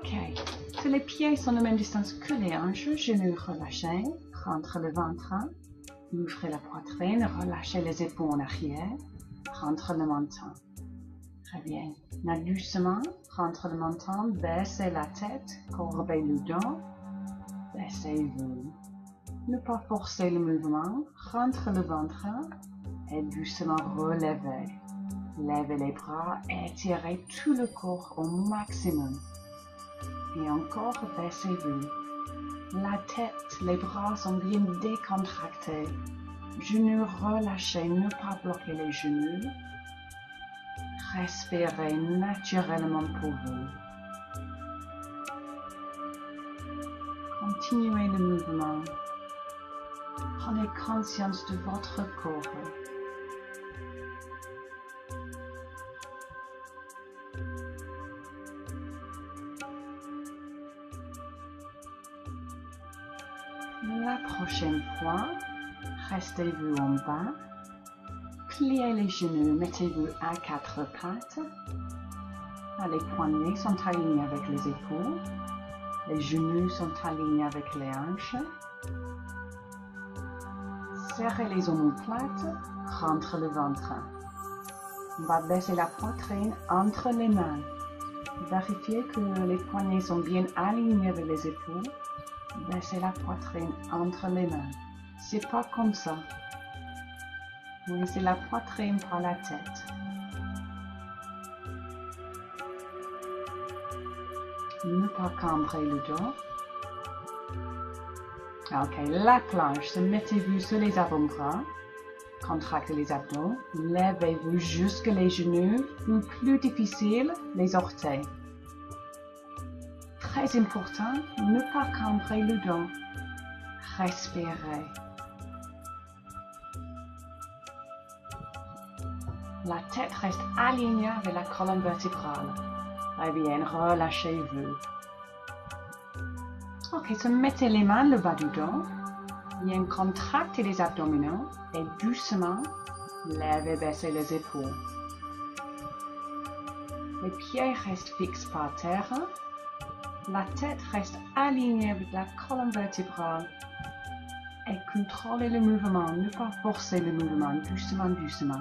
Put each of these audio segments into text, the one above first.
Ok. Si les pieds sont de la même distance que les hanches, genoux relâchés, rentre le ventre, ouvrez la poitrine, relâchez les épaules en arrière, rentre le menton. Très bien. Là, doucement, rentre le menton, baissez la tête, courbez le dos, baissez-vous. Ne pas forcer le mouvement, rentre le ventre et doucement relevez. Levez les bras, étirez tout le corps au maximum. Et encore, baissez-vous. La tête, les bras sont bien décontractés. Genoux relâchés, ne pas bloquer les genoux. Respirez naturellement pour vous. Continuez le mouvement. Prenez conscience de votre corps. La prochaine fois, restez-vous en bas. Pliez les genoux, mettez-vous à quatre pattes. Les poignets sont alignés avec les épaules. Les genoux sont alignés avec les hanches. Serrez les omoplates, rentre le ventre. On va baisser la poitrine entre les mains. Vérifiez que les poignets sont bien alignés avec les épaules. Baissez la poitrine entre les mains. C'est pas comme ça. Oui, c'est la poitrine par la tête. Ne pas cambrer le dos. Ok, la planche, mettez-vous sur les avant-bras. Contractez les abdos. Levez-vous jusque les genoux ou plus difficile, les orteils. Très important, ne pas cambrer le dos. Respirez. La tête reste alignée avec la colonne vertébrale. Très bien, relâchez-vous. Ok, so mettez les mains le bas du dos. Bien contractez les abdominaux et doucement, levez, baissez les épaules. Les pieds restent fixes par terre. La tête reste alignée avec la colonne vertébrale. Et contrôlez le mouvement, ne pas forcer le mouvement, doucement, doucement.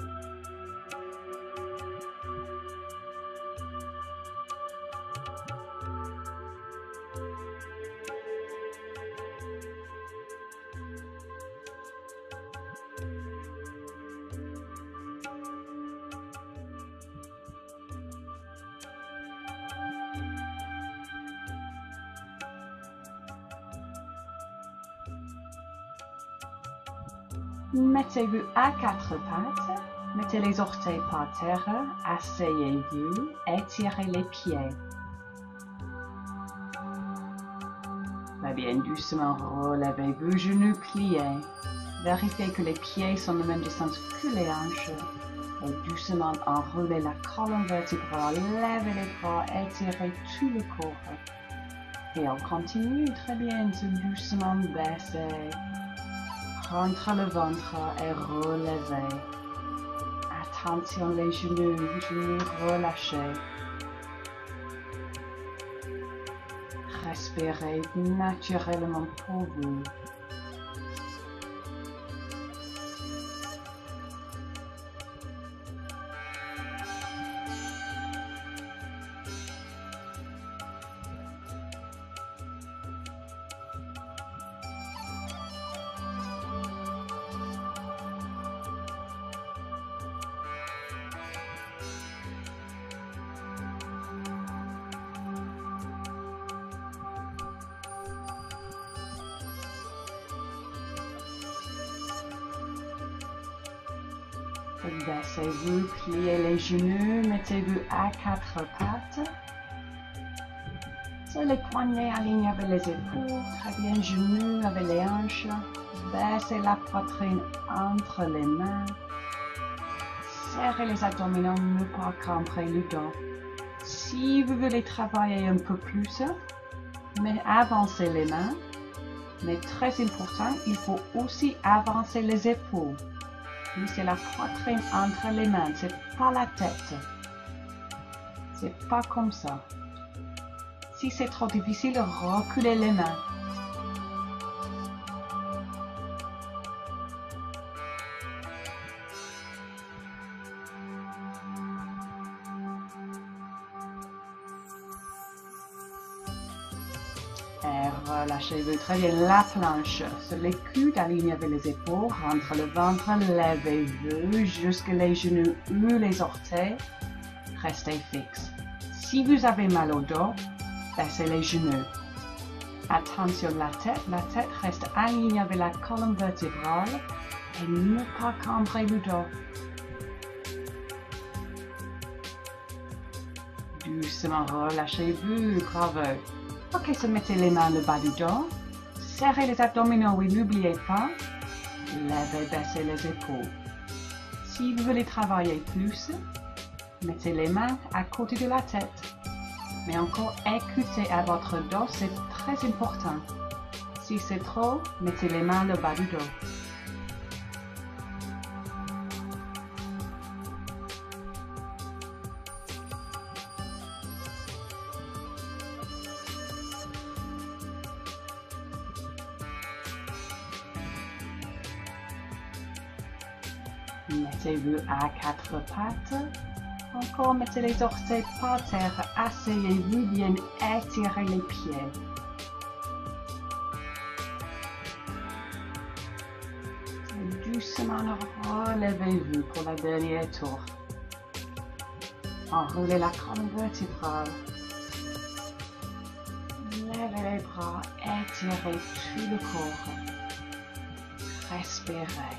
Mettez-vous à quatre pattes, mettez les orteils par terre, asseyez-vous, étirez les pieds. Très bien, doucement relevez-vous, genoux pliés. Vérifiez que les pieds sont de la même distance que les hanches. Et doucement enroulez la colonne vertébrale, levez les bras, étirez tout le corps. Et on continue, très bien, doucement baissez. Rentre le ventre et relevez. Attention les genoux relâchés. Respirez naturellement pour vous. Baissez-vous, pliez les genoux, mettez-vous à quatre pattes. Sur les poignets alignés avec les épaules, très bien, genoux avec les hanches. Baissez la poitrine entre les mains. Serrez les abdominaux, ne pas cambrer le dos. Si vous voulez travailler un peu plus, mais avancez les mains. Mais très important, il faut aussi avancer les épaules. C'est la poitrine entre les mains, c'est pas la tête. C'est pas comme ça. Si Si c'est trop difficile, reculez les mains. Et relâchez-vous très bien la planche. Sur les coudes, alignez avec les épaules, rentre le ventre, levez-vous jusque les genoux ou les orteils. Restez fixe. Si vous avez mal au dos, baissez les genoux. Attention la tête reste alignée avec la colonne vertébrale et ne pas cambrer le dos. Doucement relâchez-vous, bravo. Ok, se mettez les mains le bas du dos, serrez les abdominaux, oui, n'oubliez pas, levez, baissez les épaules. Si vous voulez travailler plus, mettez les mains à côté de la tête. Mais encore, écoutez à votre dos, c'est très important. Si c'est trop, mettez les mains le bas du dos. Mettez-vous à quatre pattes. Encore, mettez les orteils par terre. Asseyez-vous bien, étirez les pieds. Et doucement, relevez-vous pour le dernier tour. Enroulez la colonne vertébrale. Levez les bras, étirez tout le corps. Respirez.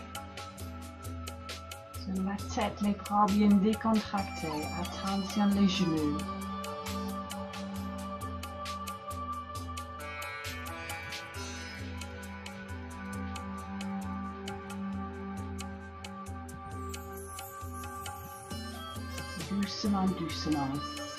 Sur la tête, les bras bien décontractés. Attention les genoux. Doucement, doucement.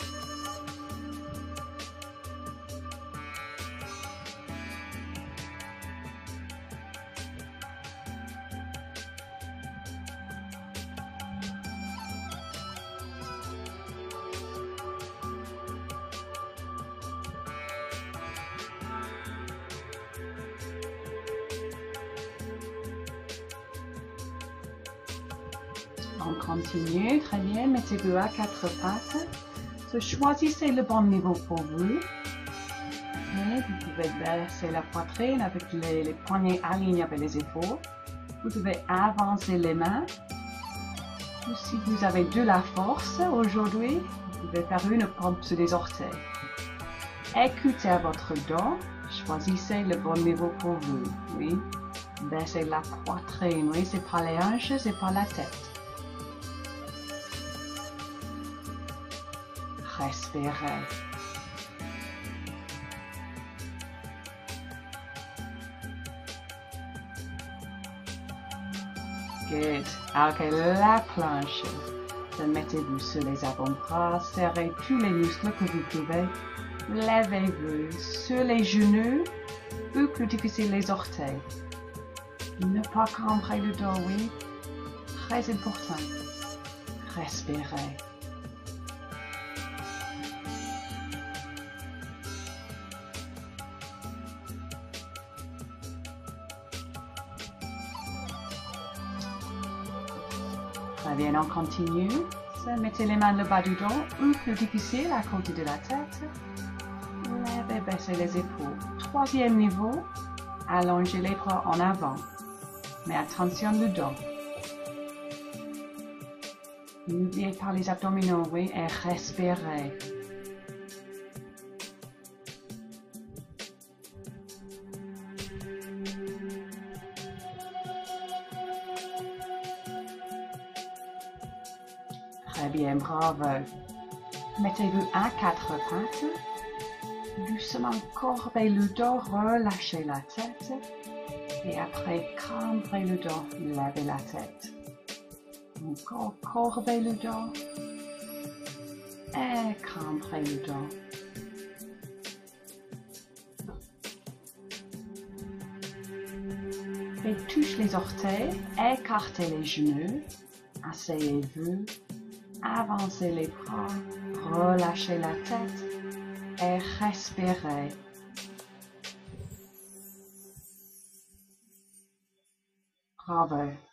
On continue, très bien, mettez-vous à quatre pattes. Choisissez le bon niveau pour vous. Et vous pouvez baisser la poitrine avec les poignets alignés avec les épaules. Vous devez avancer les mains. Ou si vous avez de la force aujourd'hui, vous pouvez faire une pompe sur les orteils. Écoutez à votre dos. Choisissez le bon niveau pour vous. Oui. Baissez la poitrine. Oui, c'est pas les hanches, c'est pas la tête. Respirez. Good. Ok, la planche. Mettez-vous sur les avant-bras, serrez tous les muscles que vous pouvez. Levez-vous sur les genoux ou plus difficile les orteils. Ne pas cambrer le dos, oui. Très important. Respirez. Très bien, on continue. Mettez les mains le bas du dos ou plus difficile à côté de la tête. Levez, baissez les épaules. Troisième niveau, allongez les bras en avant. Mais attention le dos. N'oubliez pas les abdominaux, oui, et respirez. Très bien, bravo. Mettez-vous à quatre pattes. Doucement courbez le dos, relâchez la tête. Et après, cambrez le dos, levez la tête. Encore courbez le dos. Et cambrez le dos. Et touche les orteils, écartez les genoux. Asseyez-vous. Avancez les bras, relâchez la tête et respirez. Bravo.